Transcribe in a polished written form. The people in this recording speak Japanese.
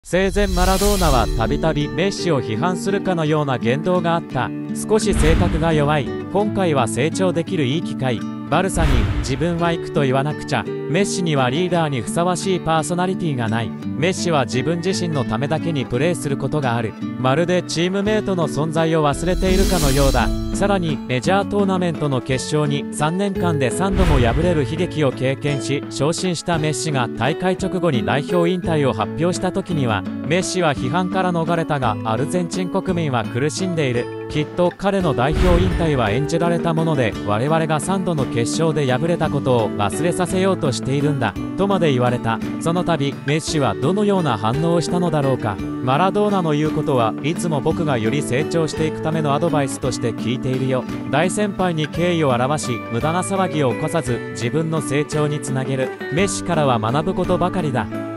生前マラドーナはたびたびメッシを批判するかのような言動があった。少し性格が弱い。今回は成長できるいい機会。バルサに自分は行くと言わなくちゃ。メッシにはリーダーにふさわしいパーソナリティがない。メッシは自分自身のためだけにプレーすることがある。まるでチームメートの存在を忘れているかのようだ。さらにメジャートーナメントの決勝に3年間で3度も敗れる悲劇を経験し昇進したメッシが大会直後に代表引退を発表した時には、メッシは批判から逃れたがアルゼンチン国民は苦しんでいる。きっと彼の代表引退は演じられたもので、我々が3度の決勝で敗れたことを忘れさせようとしているんだとまで言われた。その度メッシはどのような反応をしたのだろうか。マラドーナの言うことはいつも僕がより成長していくためのアドバイスとして聞いているよ。大先輩に敬意を表し無駄な騒ぎを起こさず自分の成長につなげる。メッシからは学ぶことばかりだ。